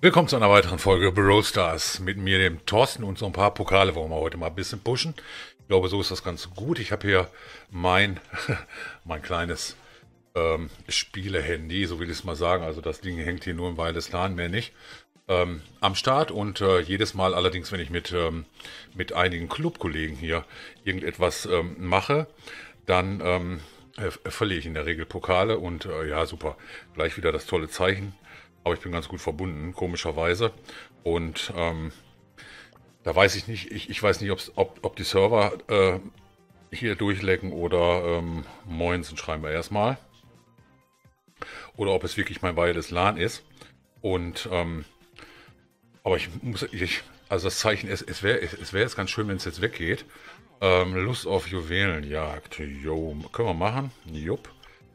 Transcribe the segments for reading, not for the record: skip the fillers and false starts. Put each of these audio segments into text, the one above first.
Willkommen zu einer weiteren Folge Brawl Stars mit mir, dem Thorsten, und so ein paar Pokale wollen wir heute mal ein bisschen pushen. Ich glaube, so ist das ganz gut. Ich habe hier mein, mein kleines Spiele-Handy, so will ich es mal sagen. Also das Ding hängt hier nur im Wireless LAN, mehr nicht. Am Start und jedes Mal allerdings, wenn ich mit einigen Clubkollegen hier irgendetwas mache, dann verliere ich in der Regel Pokale und ja, super. Gleich wieder das tolle Zeichen. Aber ich bin ganz gut verbunden, komischerweise. Und da weiß ich nicht, ich weiß nicht, ob die Server hier durchlecken oder Moinsen schreiben wir erstmal. Oder ob es wirklich mein Wireless LAN ist. Und aber also das Zeichen, es wäre jetzt ganz schön, wenn es jetzt weggeht. Lust auf Juwelenjagd. Jo, können wir machen. Jupp.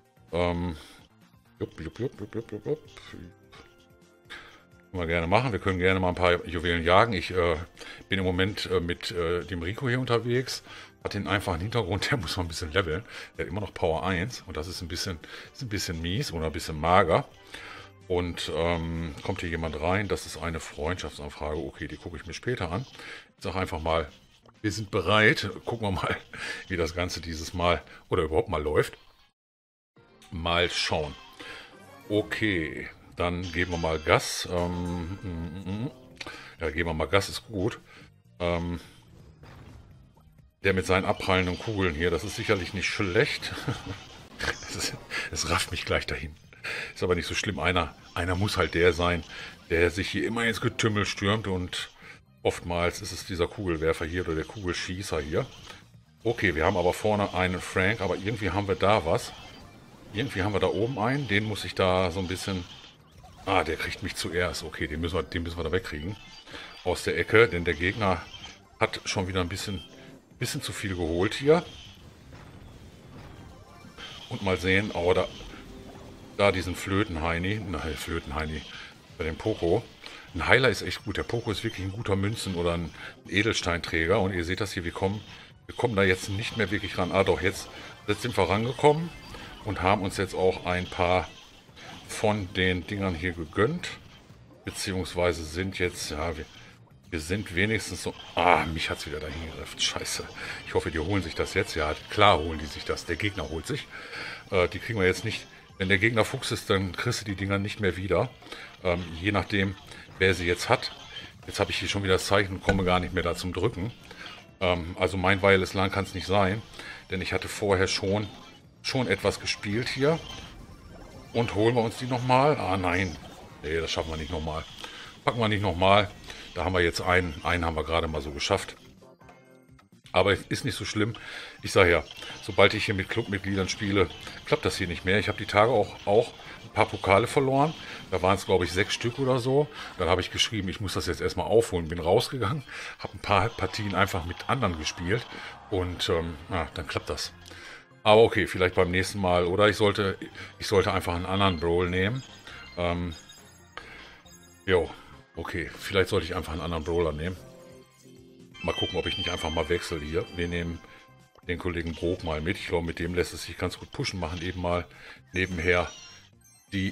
Jupp. Können wir gerne machen. Wir können gerne mal ein paar Juwelen jagen. Ich bin im Moment mit dem Rico hier unterwegs. Hat den einfachen Hintergrund, der muss mal ein bisschen leveln. Der hat immer noch Power 1 und das ist ein bisschen mies oder ein bisschen mager. Und kommt hier jemand rein? Das ist eine Freundschaftsanfrage. Okay, die gucke ich mir später an. Ich sage einfach mal, wir sind bereit. Gucken wir mal, wie das Ganze dieses Mal oder überhaupt mal läuft. Mal schauen. Okay, dann geben wir mal Gas. Ja, geben wir mal Gas, ist gut. Der mit seinen abprallenden Kugeln hier, das ist sicherlich nicht schlecht. Es rafft mich gleich dahin. Ist aber nicht so schlimm. Einer muss halt der sein, der sich hier immer ins Getümmel stürmt. Und oftmals ist es dieser Kugelwerfer hier oder der Kugelschießer hier. Okay, wir haben aber vorne einen Frank, aber irgendwie haben wir da was. Irgendwie haben wir da oben einen, den muss ich da so ein bisschen... Ah, der kriegt mich zuerst. Okay, den müssen wir da wegkriegen. Aus der Ecke, denn der Gegner hat schon wieder ein bisschen zu viel geholt hier. Und mal sehen, oh, da diesen Flötenheini, bei dem Poco. Ein Heiler ist echt gut. Der Poco ist wirklich ein guter Münzen- oder ein Edelsteinträger. Und ihr seht das hier, wir kommen da jetzt nicht mehr wirklich ran. Ah doch, jetzt sind wir rangekommen und haben uns jetzt auch ein paar von den Dingern hier gegönnt. Beziehungsweise sind jetzt, ja, wir sind wenigstens so... Ah, mich hat es wieder dahin gegriffen. Scheiße. Ich hoffe, die holen sich das jetzt. Ja, klar holen die sich das. Der Gegner holt sich. Die kriegen wir jetzt nicht... Wenn der Gegner Fuchs ist, dann kriegst du die Dinger nicht mehr wieder. Je nachdem, wer sie jetzt hat. Jetzt habe ich hier schon wieder das Zeichen und komme gar nicht mehr da zum Drücken. Also mein Wireless LAN kann es nicht sein. Denn ich hatte vorher schon etwas gespielt hier. Und holen wir uns die nochmal? Ah nein. Nee, das schaffen wir nicht nochmal. Packen wir nicht nochmal. Da haben wir jetzt einen haben wir gerade mal so geschafft. Aber ist nicht so schlimm. Ich sage ja, sobald ich hier mit Clubmitgliedern spiele, klappt das hier nicht mehr. Ich habe die Tage auch ein paar Pokale verloren. Da waren es, glaube ich, 6 Stück oder so. Dann habe ich geschrieben, ich muss das jetzt erstmal aufholen. Bin rausgegangen, habe ein paar Partien einfach mit anderen gespielt. Und dann klappt das. Aber okay, vielleicht beim nächsten Mal. Oder ich sollte einfach einen anderen Brawl nehmen. Jo, okay. Vielleicht sollte ich einfach einen anderen Brawler nehmen. Mal gucken, ob ich nicht einfach mal wechsle hier. Wir nehmen den Kollegen Brok mal mit. Ich glaube, mit dem lässt es sich ganz gut pushen. Machen eben mal nebenher die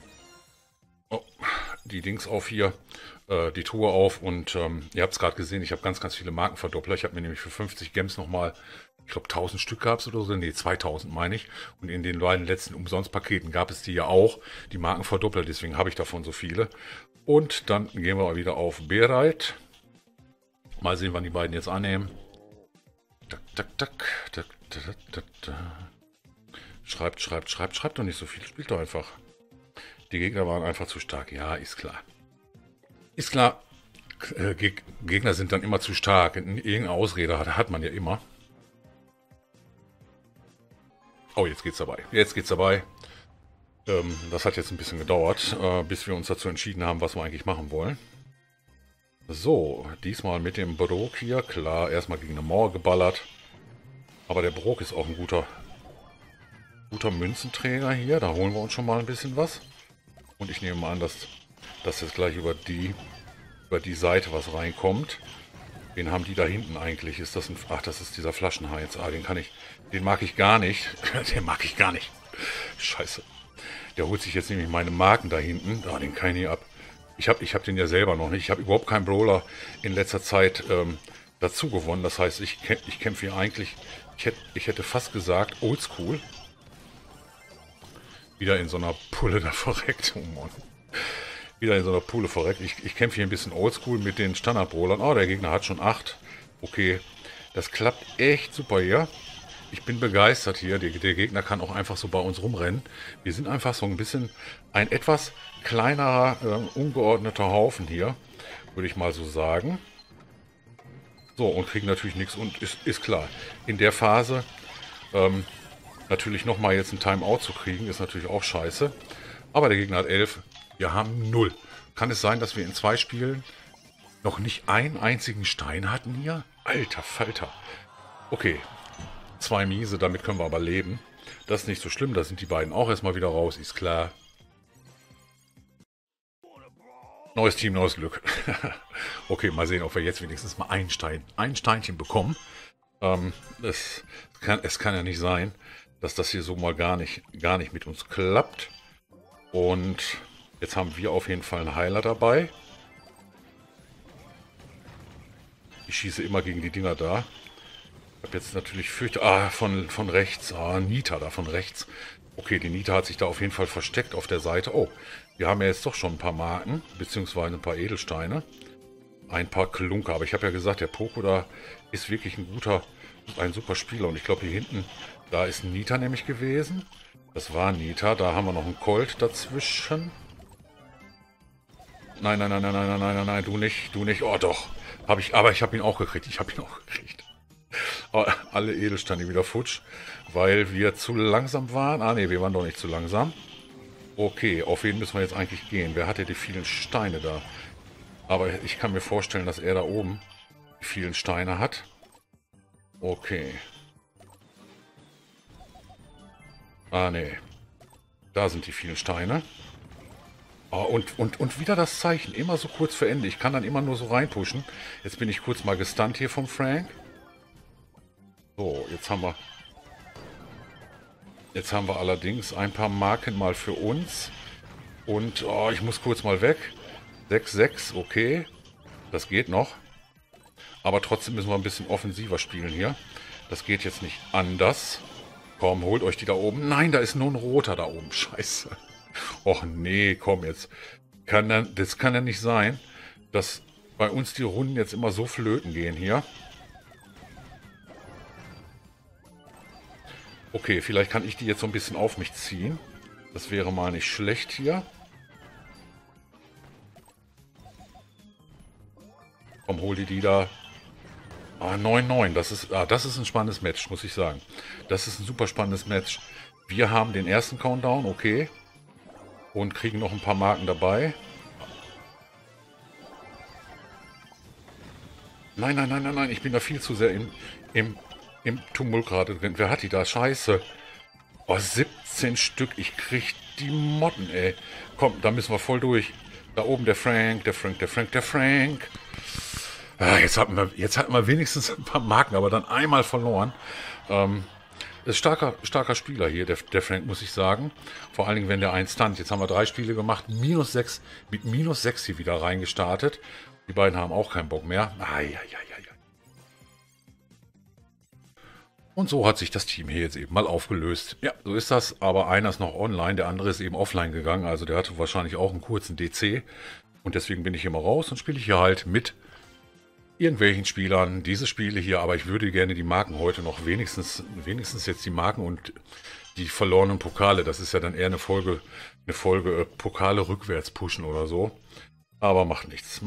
Dings auf hier. Die Truhe auf. Und ihr habt es gerade gesehen, ich habe ganz viele Markenverdoppler. Ich habe mir nämlich für 50 Gems nochmal... Ich glaube 1000 Stück gab es oder so, nee 2000 meine ich. Und in den beiden letzten Umsonstpaketen gab es die ja auch, die Markenverdoppler, deswegen habe ich davon so viele. Und dann gehen wir wieder auf Bereit. Mal sehen, wann die beiden jetzt annehmen. Schreibt doch nicht so viel, spielt doch einfach. Die Gegner waren einfach zu stark, ja, ist klar. Ist klar, Gegner sind dann immer zu stark. Irgendeine Ausrede hat man ja immer. Oh, jetzt geht's dabei. Das hat jetzt ein bisschen gedauert, bis wir uns dazu entschieden haben, was wir eigentlich machen wollen. So, diesmal mit dem Brok hier. Klar, erstmal gegen eine Mauer geballert. Aber der Brok ist auch ein guter Münzenträger hier. Da holen wir uns schon mal ein bisschen was. Und ich nehme mal an, dass jetzt gleich über die Seite was reinkommt. Wen haben die da hinten eigentlich? Ist das ein... Ach, das ist dieser Flaschenheiz. Ah, den mag ich gar nicht. Den mag ich gar nicht. Scheiße. Der holt sich jetzt nämlich meine Marken da hinten. Ah, den kann ich nie ab. ich hab den ja selber noch nicht. Ich habe überhaupt keinen Brawler in letzter Zeit dazu gewonnen. Das heißt, ich kämpfe hier eigentlich, ich hätte fast gesagt, oldschool. Wieder in so einer Pulle da verreckt. Oh Mann. Wieder in so einer Pulle verreckt. Ich kämpfe hier ein bisschen oldschool mit den Standard-Brawlern. Oh, der Gegner hat schon 8. Okay, das klappt echt super hier. Ich bin begeistert hier. Der Gegner kann auch einfach so bei uns rumrennen. Wir sind einfach so ein bisschen ein etwas kleinerer, ungeordneter Haufen hier, würde ich mal so sagen. So, und kriegen natürlich nichts und ist klar. In der Phase natürlich nochmal jetzt ein Timeout zu kriegen, ist natürlich auch scheiße. Aber der Gegner hat 11. Wir haben 0. Kann es sein, dass wir in 2 Spielen noch nicht einen einzigen Stein hatten hier? Alter Falter. Okay, 2 Miese, damit können wir aber leben. Das ist nicht so schlimm, da sind die beiden auch erstmal wieder raus, ist klar. Neues Team, neues Glück. Okay, mal sehen, ob wir jetzt wenigstens mal ein Steinchen bekommen. Es kann ja nicht sein, dass das hier so mal gar nicht mit uns klappt. Und jetzt haben wir auf jeden Fall einen Heiler dabei. Ich schieße immer gegen die Dinger da. Ich habe jetzt natürlich von rechts. Nita da von rechts. Okay, die Nita hat sich da auf jeden Fall versteckt auf der Seite. Oh, wir haben ja jetzt doch schon ein paar Marken, beziehungsweise ein paar Edelsteine. Ein paar Klunker. Aber ich habe ja gesagt, der Poco da ist wirklich ein super Spieler. Und ich glaube hier hinten, da ist Nita nämlich gewesen. Das war Nita. Da haben wir noch einen Colt dazwischen. Nein, nein, nein, nein, nein, nein, nein, nein, du nicht. Oh doch. Aber ich habe ihn auch gekriegt. Alle Edelsteine wieder futsch, weil wir zu langsam waren. Ah ne, wir waren doch nicht zu langsam. Okay, auf wen müssen wir jetzt eigentlich gehen? Wer hat ja die vielen Steine da? Aber ich kann mir vorstellen, dass er da oben die vielen Steine hat. Okay. Ah ne, da sind die vielen Steine. Oh, und wieder das Zeichen, immer so kurz vor Ende. Ich kann dann immer nur so reinpushen. Jetzt bin ich kurz mal gestunt hier vom Frank. So, jetzt haben wir allerdings ein paar Marken mal für uns. Und oh, ich muss kurz mal weg. 6-6, okay. Das geht noch. Aber trotzdem müssen wir ein bisschen offensiver spielen hier. Das geht jetzt nicht anders. Komm, holt euch die da oben. Nein, da ist nur ein roter da oben. Scheiße. Och nee, komm jetzt. Das kann ja nicht sein, dass bei uns die Runden jetzt immer so flöten gehen hier. Okay, vielleicht kann ich die jetzt so ein bisschen auf mich ziehen. Das wäre mal nicht schlecht hier. Komm, hol die da. 9-9, das ist ein spannendes Match, muss ich sagen. Das ist ein super spannendes Match. Wir haben den ersten Countdown, okay. Und kriegen noch ein paar Marken dabei. Nein, nein, nein, nein, nein, ich bin da viel zu sehr im Tumult gerade drin. Wer hat die da? Scheiße. Oh, 17 Stück. Ich krieg die Motten, ey. Komm, da müssen wir voll durch. Da oben der Frank. Jetzt hatten wir wenigstens ein paar Marken, aber dann einmal verloren. Ist starker Spieler hier, der Frank, muss ich sagen. Vor allen Dingen, wenn der einen stunt. Jetzt haben wir 3 Spiele gemacht. -6, mit -6 hier wieder reingestartet. Die beiden haben auch keinen Bock mehr. Und so hat sich das Team hier jetzt eben mal aufgelöst. Ja, so ist das. Aber einer ist noch online, der andere ist eben offline gegangen. Also der hatte wahrscheinlich auch einen kurzen DC. Und deswegen bin ich hier mal raus und spiele hier halt mit irgendwelchen Spielern diese Spiele hier. Aber ich würde gerne die Marken heute noch wenigstens jetzt die Marken und die verlorenen Pokale. Das ist ja dann eher eine Folge Pokale rückwärts pushen oder so. Aber macht nichts.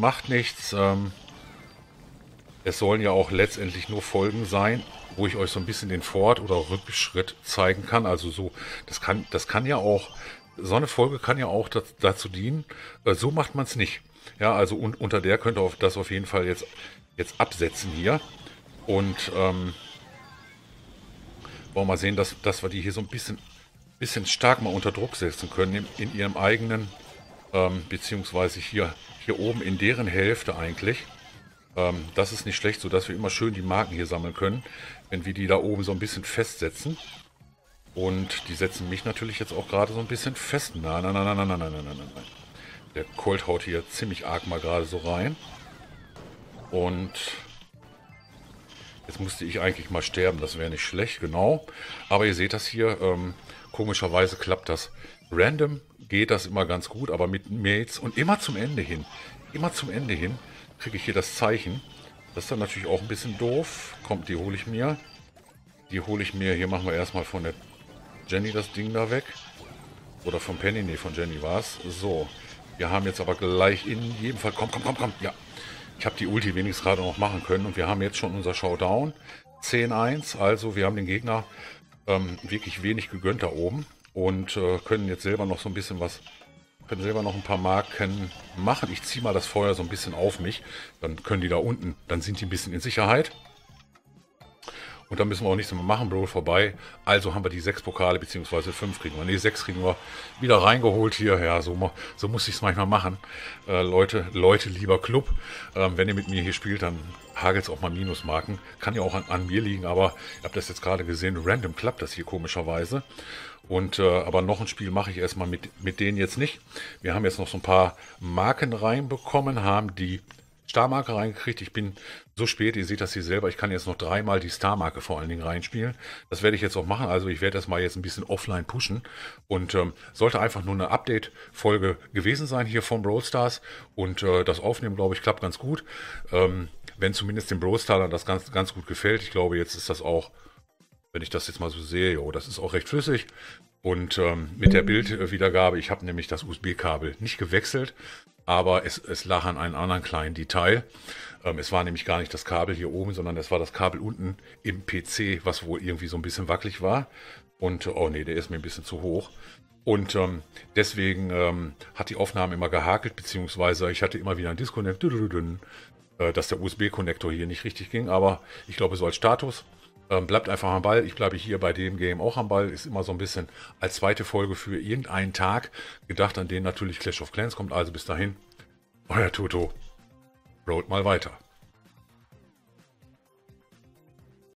Es sollen ja auch letztendlich nur Folgen sein, wo ich euch so ein bisschen den Fort- oder Rückschritt zeigen kann. Also so, das kann ja auch, so eine Folge kann ja auch dazu dienen. So macht man es nicht. Ja, also unter der könnt ihr das auf jeden Fall jetzt absetzen hier. Und wollen wir mal sehen, dass wir die hier so ein bisschen stark mal unter Druck setzen können in ihrem eigenen, beziehungsweise hier oben in deren Hälfte eigentlich. Das ist nicht schlecht, sodass wir immer schön die Marken hier sammeln können, wenn wir die da oben so ein bisschen festsetzen. Und die setzen mich natürlich jetzt auch gerade so ein bisschen fest. Nein. Der Colt haut hier ziemlich arg mal gerade so rein. Und jetzt musste ich eigentlich mal sterben, das wäre nicht schlecht, genau. Aber ihr seht das hier, komischerweise klappt das. Random geht das immer ganz gut, aber mit Mates und immer zum Ende hin, kriege ich hier das Zeichen. Das ist dann natürlich auch ein bisschen doof. Kommt, die hole ich mir. Hier machen wir erstmal von der Jenny das Ding da weg. Oder von Penny, ne, von Jenny war es. So, wir haben jetzt aber gleich in jedem Fall, komm, ja. Ich habe die Ulti wenigstens gerade noch machen können und wir haben jetzt schon unser Showdown. 10-1, also wir haben den Gegner wirklich wenig gegönnt da oben und können jetzt selber noch so ein bisschen was, können selber noch ein paar Marken machen. Ich ziehe mal das Feuer so ein bisschen auf mich, dann können die da unten, dann sind die ein bisschen in Sicherheit. Und dann müssen wir auch nichts mehr machen, Brawl vorbei. Also haben wir die 6 Pokale, beziehungsweise 5 kriegen wir. Ne, 6 kriegen wir wieder reingeholt hier. Ja, so muss ich es manchmal machen. Leute, lieber Club, wenn ihr mit mir hier spielt, dann hagelt es auch mal Minusmarken. Kann ja auch an mir liegen, aber ihr habt das jetzt gerade gesehen, random klappt das hier komischerweise. Und aber noch ein Spiel mache ich erstmal mit denen jetzt nicht. Wir haben jetzt noch so ein paar Marken reinbekommen, haben die Starmarke reingekriegt. Ich bin so spät, ihr seht das hier selber, ich kann jetzt noch 3-mal die Starmarke vor allen Dingen reinspielen. Das werde ich jetzt auch machen, also ich werde das mal jetzt ein bisschen offline pushen und sollte einfach nur eine Update-Folge gewesen sein hier von Brawl Stars und das Aufnehmen, glaube ich, klappt ganz gut. Wenn zumindest dem Brawl Starler das ganz gut gefällt, ich glaube, jetzt ist das auch, wenn ich das jetzt mal so sehe, jo, das ist auch recht flüssig. Und mit der Bildwiedergabe, ich habe nämlich das USB-Kabel nicht gewechselt, aber es lag an einem anderen kleinen Detail. Es war nämlich gar nicht das Kabel hier oben, sondern es war das Kabel unten im PC, was wohl irgendwie so ein bisschen wackelig war. Und, oh nee, der ist mir ein bisschen zu hoch. Und deswegen hat die Aufnahme immer gehakelt, beziehungsweise ich hatte immer wieder einen Disconnect, dass der USB-Konnektor hier nicht richtig ging. Aber ich glaube, so als Status bleibt einfach am Ball. Ich bleibe hier bei dem Game auch am Ball. Ist immer so ein bisschen als zweite Folge für irgendeinen Tag gedacht, an den natürlich Clash of Clans kommt. Also bis dahin, euer Toto. Rollt mal weiter.